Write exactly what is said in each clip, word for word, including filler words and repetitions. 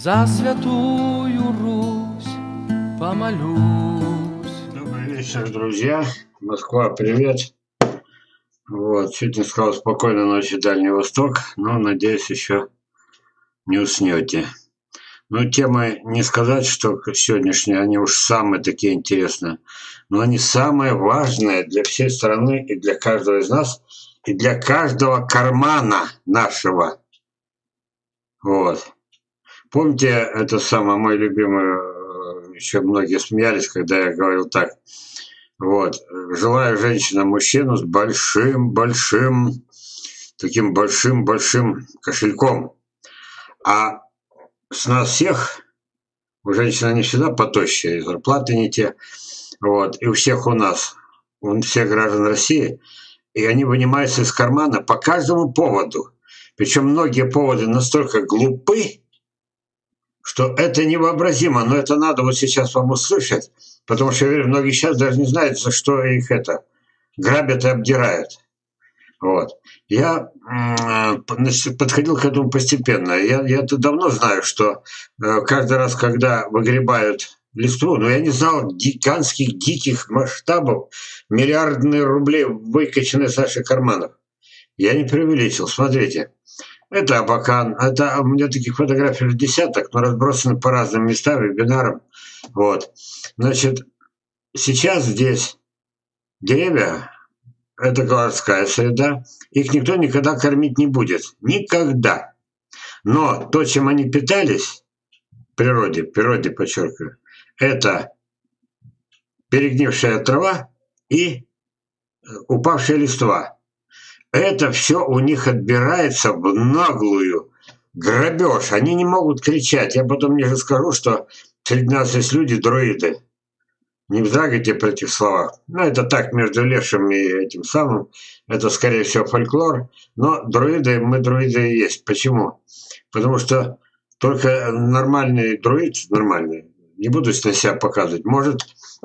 За святую Русь помолюсь. Добрый вечер, друзья. Москва, привет. Вот, чуть не сказал спокойной ночи, Дальний Восток, но, надеюсь, еще не уснете. Ну, темы не сказать, что сегодняшние, они уж самые такие интересные, но они самые важные для всей страны и для каждого из нас, и для каждого кармана нашего. Вот. Помните, это самое мой любимый, еще многие смеялись, когда я говорил так. Вот. Желаю женщинам мужчину с большим-большим, таким большим-большим кошельком. А с нас всех, у женщин они всегда потощие, и зарплаты не те. Вот. И у всех у нас, у всех граждан России, и они вынимаются из кармана по каждому поводу. Причем многие поводы настолько глупы, что это невообразимо, но это надо вот сейчас вам услышать, потому что, я верю, многие сейчас даже не знают, за что их это грабят и обдирают. Вот. Я подходил к этому постепенно. Я, я это давно знаю, что каждый раз, когда выгребают листву, но я не знал гигантских, диких масштабов, миллиардные рублей выкачаны из наших карманов. Я не преувеличил, смотрите. Это Абакан, это у меня таких фотографий в десяток, но разбросаны по разным местам, вебинарам. Вот. Значит, сейчас здесь деревья, это городская среда, их никто никогда кормить не будет. Никогда. Но то, чем они питались, в природе, в природе, подчеркиваю, это перегнившая трава и упавшая листва. Это все у них отбирается в наглую грабеж. Они не могут кричать. Я потом мне же скажу, что среди нас есть люди дроиды. Не вздрагивайте при этих словах. Ну, это так, между лешим и этим самым. Это, скорее всего, фольклор. Но дроиды, мы дроиды и есть. Почему? Потому что только нормальный дроид, нормальный, не буду на себя показывать, может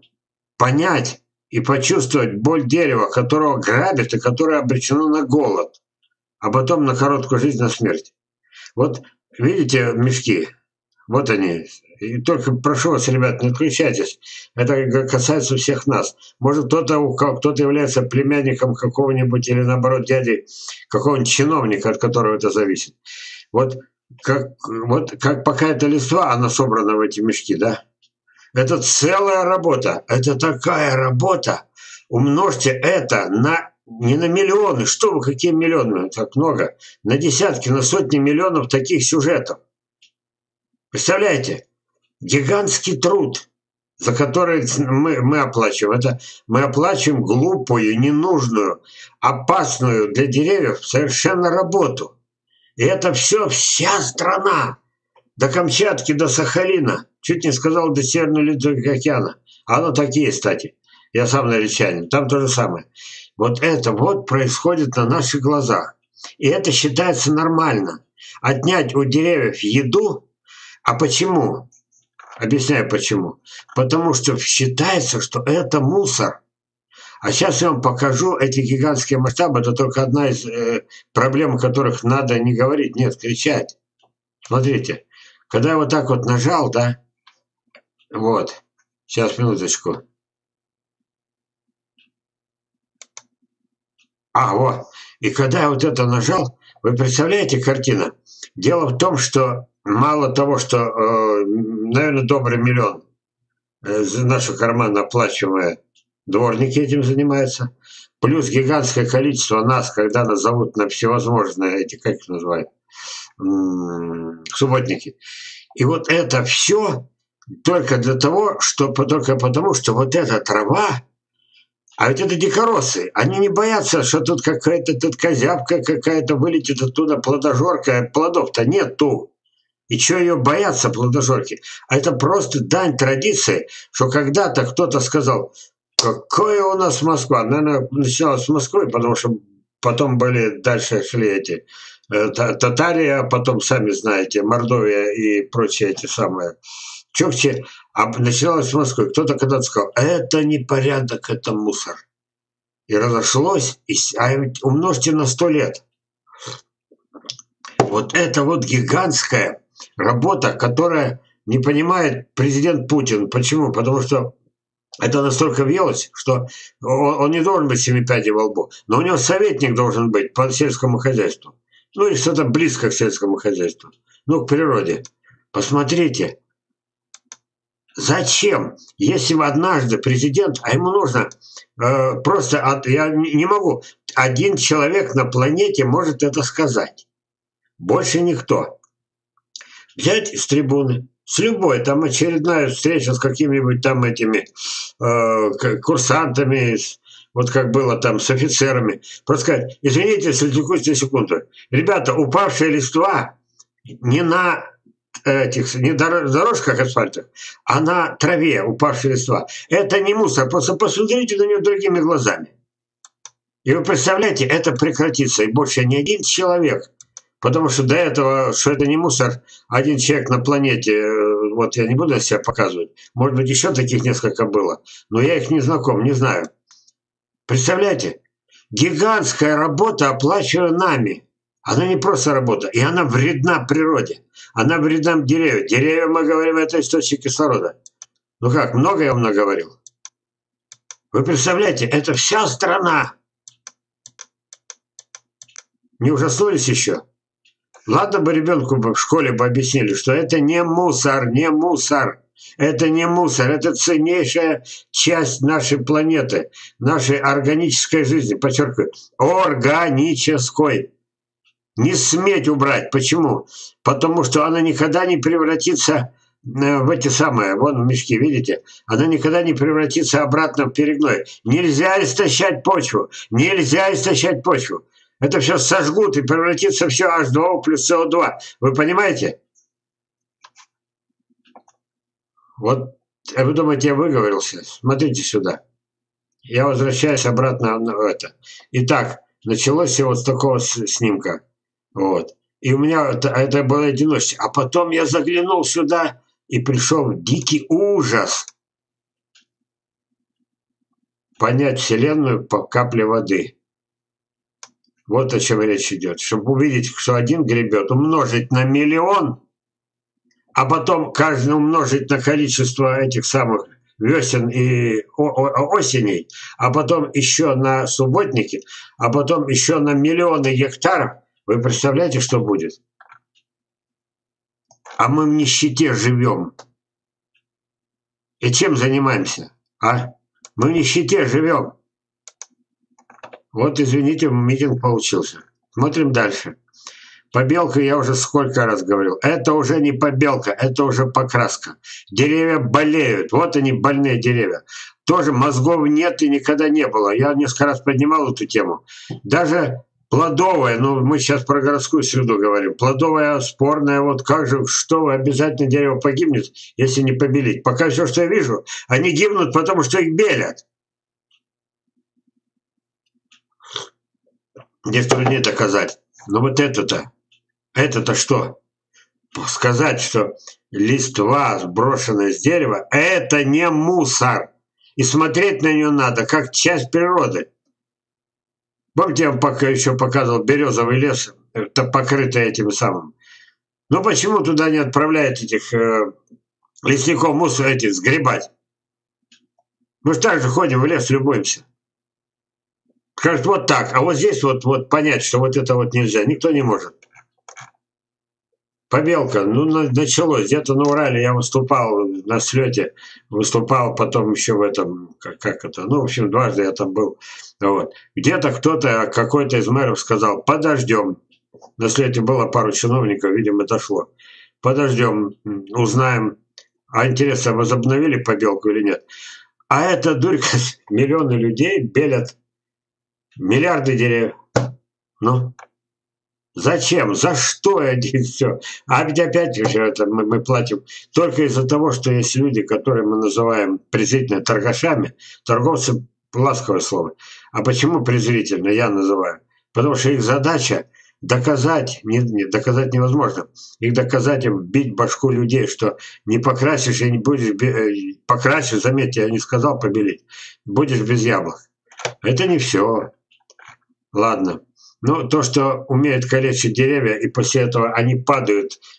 понять и почувствовать боль дерева, которого грабят и которое обречено на голод, а потом на короткую жизнь, на смерть. Вот видите мешки? Вот они. И только прошу вас, ребят, не отключайтесь. Это касается всех нас. Может, кто-то кто-то является племянником какого-нибудь или, наоборот, дядей какого-нибудь чиновника, от которого это зависит. Вот как, вот как пока эта листва, она собрана в эти мешки, да? Это целая работа. Это такая работа. Умножьте это на не на миллионы. Что вы, какие миллионы? Так много. На десятки, на сотни миллионов таких сюжетов. Представляете? Гигантский труд, за который мы, мы оплачиваем. Это мы оплачиваем глупую, ненужную, опасную для деревьев совершенно работу. И это все вся страна. До Камчатки, до Сахалина. Чуть не сказал, до Северного Ледовитого океана. А оно такие, кстати. Я сам наречанин. Там то же самое. Вот это вот происходит на наших глазах. И это считается нормально. Отнять у деревьев еду. А почему? Объясняю почему. Потому что считается, что это мусор. А сейчас я вам покажу эти гигантские масштабы. Это только одна из э, проблем, о которых надо не говорить, нет, кричать. Смотрите. Когда я вот так вот нажал, да, вот, сейчас, минуточку. А, вот, и когда я вот это нажал, вы представляете картина? Дело в том, что мало того, что, э, наверное, добрый миллион э, наших карман оплачиваемые дворники этим занимаются, плюс гигантское количество нас, когда нас зовут на всевозможные, эти, как их называют, субботники. И вот это все только для того, что только потому, что вот эта трава, а ведь это дикоросы, они не боятся, что тут какая-то тут козявка какая-то вылетит оттуда, плодожорка, плодов-то нету. И что ее боятся, плодожорки? А это просто дань традиции, что когда-то кто-то сказал, какая у нас Москва. Наверное, начиналось с Москвы, потому что потом были, дальше шли эти Татария, потом, сами знаете, Мордовия и прочие эти самые Чукчи, а начиналось с Москвы. Кто-то когда-то сказал, это не порядок, это мусор. И разошлось, и, а умножьте на сто лет. Вот это вот гигантское работа, которая не понимает президент Путин. Почему? Потому что это настолько въелось, что он, он не должен быть семи пядей во лбу. Но у него советник должен быть по сельскому хозяйству. Ну или что-то близко к сельскому хозяйству. Ну, к природе. Посмотрите. Зачем? Если однажды президент, а ему нужно э, просто, от, я не могу, один человек на планете может это сказать. Больше никто. Взять с трибуны, с любой, там очередная встреча с какими-нибудь там этими э, курсантами, вот как было там с офицерами, просто сказать, извините, если текущую секунду, ребята, упавшая листва не на этих, не дорожках асфальтах, а на траве упавшие листва. Это не мусор, просто посмотрите на него другими глазами. И вы представляете, это прекратится, и больше ни один человек, потому что до этого, что это не мусор, один человек на планете, вот я не буду себя показывать, может быть, еще таких несколько было, но я их не знаком, не знаю. Представляете, гигантская работа, оплачиваемая нами. Она не просто работа, и она вредна природе. Она вредна деревьям. Деревья, мы говорим, это источник кислорода. Ну как, много я вам наговорил? Вы представляете, это вся страна. Не ужаснулись еще? Ладно бы ребенку в школе бы объяснили, что это не мусор, не мусор. Это не мусор, это ценнейшая часть нашей планеты, нашей органической жизни. Подчеркиваю, органической. Не сметь убрать. Почему? Потому что она никогда не превратится в эти самые, вон в мешки, видите? Она никогда не превратится обратно в перегной. Нельзя истощать почву. Нельзя истощать почву. Это все сожгут и превратится все эйч два о плюс СО два. Вы понимаете? Вот, вы думаете, я выговорился? Смотрите сюда. Я возвращаюсь обратно в это. Итак, началось все вот с такого снимка. Вот. И у меня это, это было одиночество. А потом я заглянул сюда и пришел в дикий ужас. Понять Вселенную по капле воды. Вот о чем речь идет. Чтобы увидеть, что один гребет, умножить на миллион, а потом каждый умножить на количество этих самых весен и осеней, а потом еще на субботники, а потом еще на миллионы гектаров. Вы представляете, что будет? А мы в нищете живем. И чем занимаемся? А? Мы в нищете живем. Вот, извините, митинг получился. Смотрим дальше. Побелка, я уже сколько раз говорил. Это уже не побелка, это уже покраска. Деревья болеют. Вот они, больные деревья. Тоже мозгов нет и никогда не было. Я несколько раз поднимал эту тему. Даже плодовая, ну мы сейчас про городскую среду говорим, плодовая, спорная, вот как же, что вы, обязательно дерево погибнет, если не побелить. Пока все, что я вижу, они гибнут, потому что их белят. Здесь труднее доказать. Но вот это-то, это-то что? Сказать, что листва, сброшенная с дерева, это не мусор. И смотреть на нее надо, как часть природы. Помните, я вам пока еще показывал березовый лес, это покрытый этим самым. Ну почему туда не отправляют этих э, лесников мусор этих сгребать? Мы же так же ходим в лес, любуемся. Скажут, вот так, а вот здесь вот, вот понять, что вот это вот нельзя, никто не может. Побелка, ну началось, где-то на Урале я выступал на слете, выступал потом еще в этом, как, как это, ну в общем дважды я там был. Вот. Где-то кто-то, какой-то из мэров сказал, подождем. На слете было пару чиновников, видимо, дошло. Подождем, узнаем, а интересно, возобновили побелку или нет. А эта дурька, миллионы людей белят миллиарды деревьев. Ну, зачем? За что это все? А ведь опять же это мы, мы платим только из-за того, что есть люди, которые мы называем презрительно торгашами. Торговцы — ласковое слово. А почему презрительно я называю? Потому что их задача доказать, не, не, доказать невозможно. Их доказать им, бить башку людей, что не покрасишь и не будешь, покрасишь, заметьте, я не сказал побелить, будешь без яблок. Это не все. Ладно. Ну, то, что умеют калечить деревья, и после этого они падают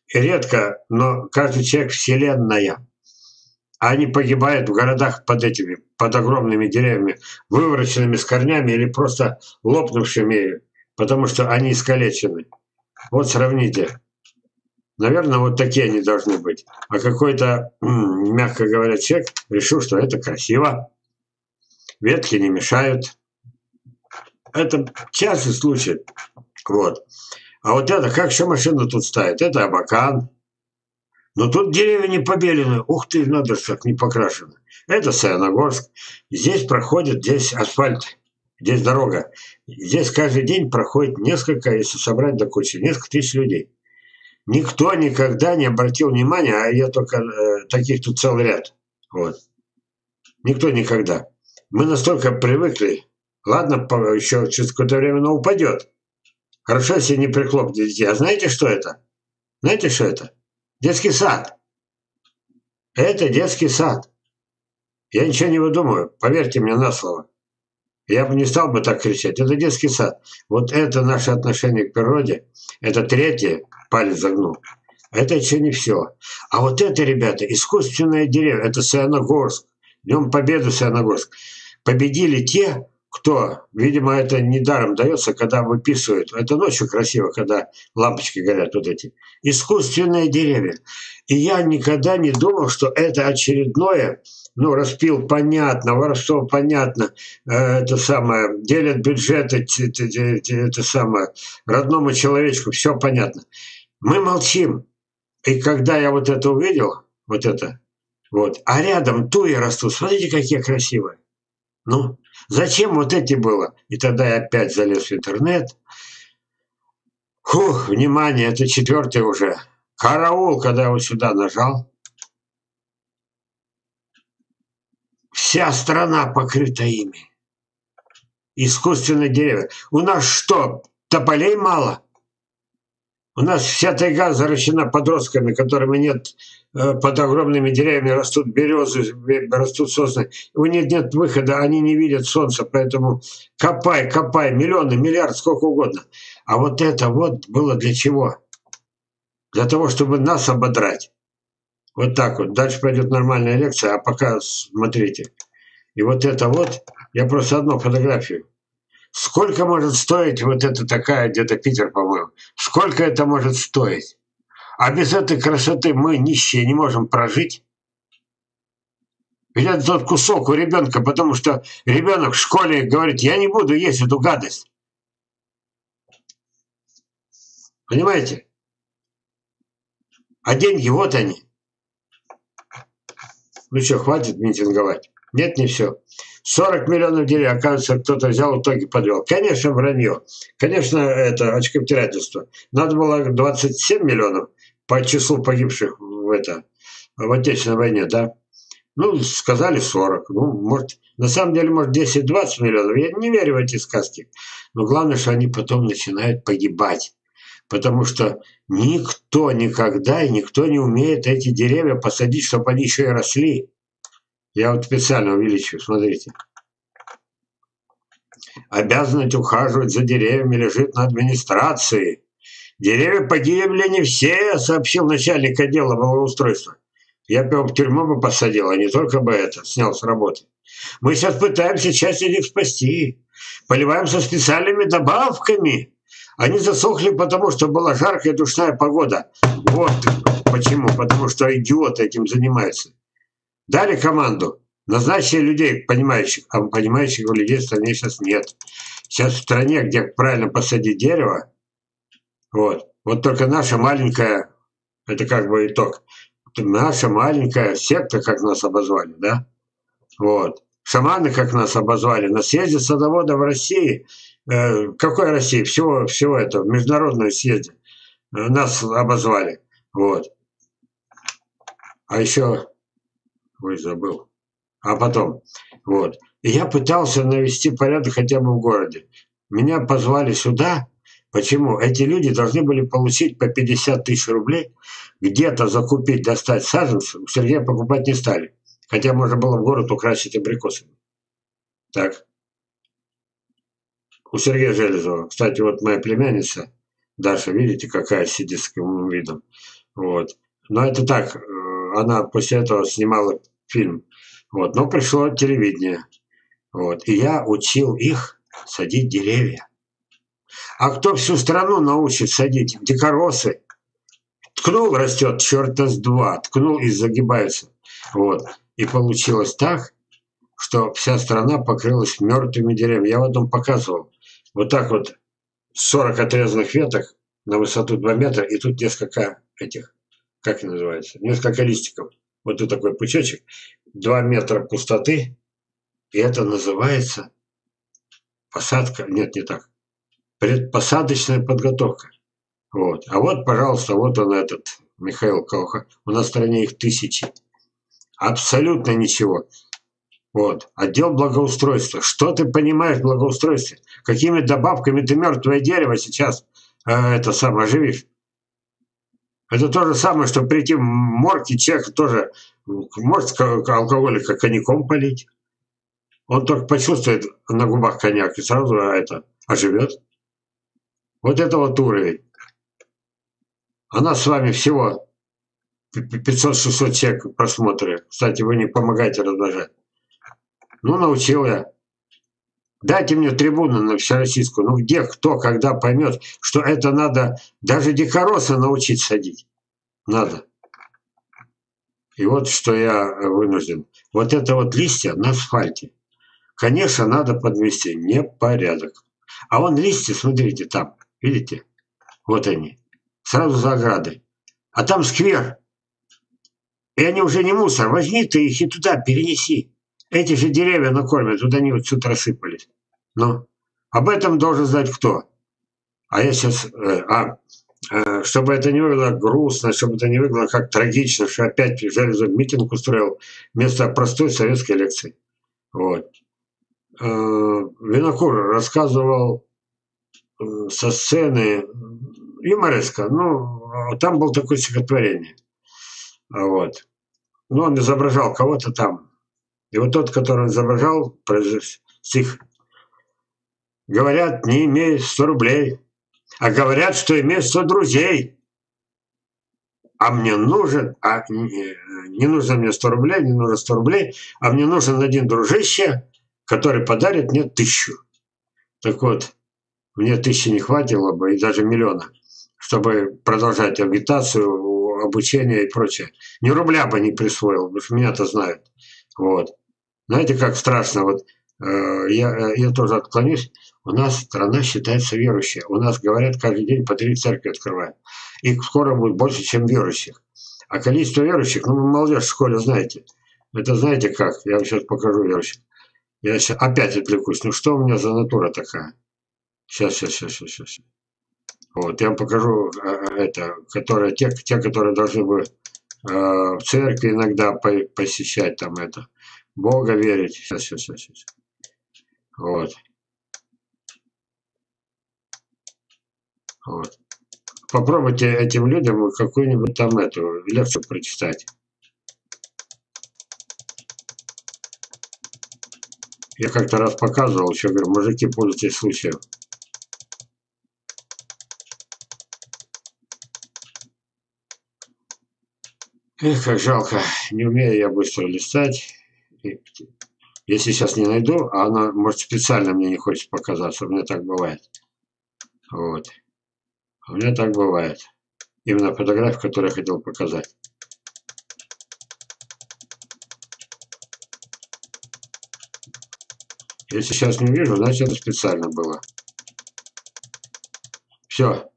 И редко, но каждый человек вселенная. А они погибают в городах под этими, под огромными деревьями, вывороченными с корнями или просто лопнувшими, потому что они искалечены. Вот сравните. Наверное, вот такие они должны быть. А какой-то, мягко говоря, человек решил, что это красиво. Ветки не мешают. Это частый случай. Вот. А вот это, как еще машину тут ставят? Это Абакан. Но тут деревья не побелены. Ух ты, надо же, как не покрашено. Это Саяногорск. Здесь проходит, здесь асфальт, здесь дорога. Здесь каждый день проходит несколько, если собрать до кучи, несколько тысяч людей. Никто никогда не обратил внимания, а я только э, таких тут целый ряд. Вот. Никто никогда. Мы настолько привыкли. Ладно, по, еще через какое-то время оно упадет. Хорошо, если не прихлопнет детей. А знаете, что это? Знаете, что это? Детский сад. Это детский сад. Я ничего не выдумываю. Поверьте мне на слово. Я бы не стал бы так кричать. Это детский сад. Вот это наше отношение к природе. Это третье. Палец загнул. Это еще не все. А вот это, ребята, искусственное дерево. Это Саяногорск. Днем Победы Саяногорск. Победили те, кто, видимо, это недаром дается, когда выписывают. Это ночью красиво, когда лампочки горят вот эти. Искусственные деревья. И я никогда не думал, что это очередное, ну, распил, понятно, воровство, понятно, это самое, делят бюджеты, это самое, родному человечку, все понятно. Мы молчим. И когда я вот это увидел, вот это, вот, а рядом туи растут, смотрите, какие красивые. Ну, зачем вот эти было? И тогда я опять залез в интернет. Фух, внимание, это четвертый уже. Караул, когда я вот сюда нажал. Вся страна покрыта ими. Искусственные деревья. У нас что, тополей мало? У нас вся тайга заращена подростками, которыми нет, под огромными деревьями растут березы, растут сосны. У них нет выхода, они не видят солнца, поэтому копай, копай, миллионы, миллиард, сколько угодно. А вот это вот было для чего? Для того, чтобы нас ободрать. Вот так вот. Дальше пойдет нормальная лекция, а пока смотрите. И вот это вот, я просто одну фотографию. Сколько может стоить вот эта такая, где-то Питер, по-моему? Сколько это может стоить? А без этой красоты мы, нищие, не можем прожить. Ведь это тот кусок у ребенка, потому что ребенок в школе говорит, я не буду есть эту гадость. Понимаете? А деньги, вот они. Ну что, хватит митинговать? Нет, не все. сорок миллионов деревьев, оказывается, кто-то взял, в итоге подвел. Конечно, вранье. Конечно, это очковтирательство. Надо было двадцать семь миллионов по числу погибших в, это, в Отечественной войне, да? Ну, сказали сорок. Ну, может, на самом деле, может, десять-двадцать миллионов. Я не верю в эти сказки. Но главное, что они потом начинают погибать. Потому что никто никогда и никто не умеет эти деревья посадить, чтобы они еще и росли. Я вот специально увеличиваю, смотрите. Обязанность ухаживать за деревьями лежит на администрации. Деревья погибли не все, сообщил начальник отдела благоустройства. Я бы его в тюрьму бы посадил, а не только бы это, снял с работы. Мы сейчас пытаемся часть из них спасти. Поливаем со специальными добавками. Они засохли, потому что была жаркая душная погода. Вот почему. Потому что идиоты этим занимаются. Дали команду. Назначили людей, понимающих. А понимающих людей в стране сейчас нет. Сейчас в стране, где правильно посадить дерево, вот, вот только наша маленькая, это как бы итог, наша маленькая секта, как нас обозвали, да? Вот. Шаманы, как нас обозвали, на съезде садоводов в России, э, какой России? Всего, всего этого, в международном съезде э, нас обозвали. Вот. А еще, ой, забыл. А потом, вот. И я пытался навести порядок хотя бы в городе. Меня позвали сюда. Почему? Эти люди должны были получить по пятьдесят тысяч рублей, где-то закупить, достать саженцы. У Сергея покупать не стали. Хотя можно было в город украсить абрикосами. Так. У Сергея Железова. Кстати, вот моя племянница, Даша, видите, какая сидит с каким видом. Вот. Но это так, она после этого снимала фильм. Вот. Но пришло телевидение. Вот. И я учил их садить деревья. А кто всю страну научит садить? Дикоросы. Ткнул, растет, черта с два. Ткнул и загибается. Вот. И получилось так, что вся страна покрылась мертвыми деревьями. Я в одном показывал. Вот так вот сорок отрезанных веток на высоту два метра, и тут несколько этих, как это называется, несколько листиков. Вот тут такой пучочек, два метра пустоты, и это называется посадка, нет, не так, предпосадочная подготовка. Вот. А вот, пожалуйста, вот он этот, Михаил Колоха. У нас в стране их тысячи. Абсолютно ничего. Вот. Отдел благоустройства. Что ты понимаешь в благоустройстве? Какими добавками ты мертвое дерево сейчас э, это самое оживишь? Это то же самое, что прийти в морг и человек тоже может алкоголика коньяком полить. Он только почувствует на губах коньяк и сразу это оживет. Вот это вот уровень. А нас с вами всего пятьсот-шестьсот человек просмотры. Кстати, вы не помогаете размножать. Ну, научил я. Дайте мне трибуну на всероссийскую. Ну, где, кто, когда поймет, что это надо даже дикороса научить садить. Надо. И вот что я вынужден. Вот это вот листья на асфальте. Конечно, надо подвести. Непорядок. А вон листья, смотрите, там. Видите? Вот они. Сразу за оградой. А там сквер. И они уже не мусор. Возьми ты их и туда перенеси. Эти же деревья накормят. Вот они вот сюда рассыпались. Ну, об этом должен знать кто. А я сейчас... Э, а, э, чтобы это не выглядело грустно, чтобы это не выглядело как трагично, что опять Железов митинг устроил вместо простой советской лекции. Вот. Э, Винокур рассказывал э, со сцены юмореска. Ну, там было такое стихотворение. Вот. Ну, он изображал кого-то там. И вот тот, который он изображал, стих. Говорят, не имею сто рублей, а говорят, что имею сто друзей. А мне нужен, а не, не нужно мне сто рублей, не нужно сто рублей, а мне нужен один дружище, который подарит мне тысячу. Так вот, мне тысячи не хватило бы, и даже миллиона, чтобы продолжать агитацию, обучение и прочее. Ни рубля бы не присвоил, потому что меня-то знают. Вот. Знаете, как страшно, вот э, я, я тоже отклонюсь. У нас страна считается верующей. У нас, говорят, каждый день по три церкви открывают. И скоро будет больше, чем верующих. А количество верующих, ну, вы молодежь в школе знаете. Это знаете как? Я вам сейчас покажу верующих. Я сейчас опять отвлекусь. Ну, что у меня за натура такая? Сейчас, сейчас, сейчас, сейчас, сейчас. Вот, я вам покажу э, это, которые, те, те, которые должны бы э, в церкви иногда по, посещать там это. Бога верить. Сейчас, сейчас, сейчас, сейчас. Вот. Вот. Попробуйте этим людям какую-нибудь там эту лекцию прочитать. Я как-то раз показывал, еще говорю, мужики, пользуйтесь случаем. Эх, как жалко. Не умею я быстро листать. Если сейчас не найду, а она, может, специально мне не хочет показаться. У меня так бывает. Вот. У меня так бывает. Именно фотографию, которую я хотел показать. Если сейчас не вижу, значит, это специально было. Все.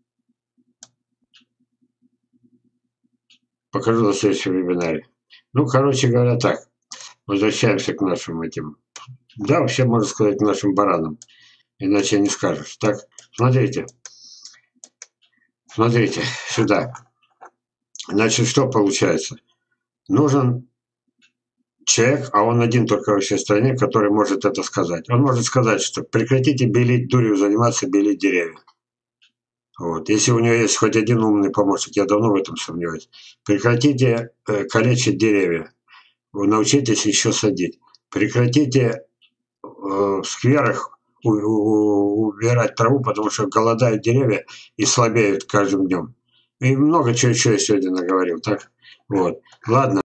Покажу на следующем вебинаре. Ну, короче говоря, так. Возвращаемся к нашим этим. Да, вообще, можно сказать, к нашим баранам. Иначе не скажешь. Так, смотрите. Смотрите, сюда. Значит, что получается? Нужен человек, а он один только во всей стране, который может это сказать. Он может сказать, что прекратите белить дурью, заниматься белить деревья. Вот. Если у него есть хоть один умный помощник, я давно в этом сомневаюсь. Прекратите э, калечить деревья. Вы научитесь еще садить. Прекратите э, в скверах у, у, убирать траву, потому что голодают деревья и слабеют каждым днем. И много чего еще я сегодня наговорил, так? Вот. Ладно.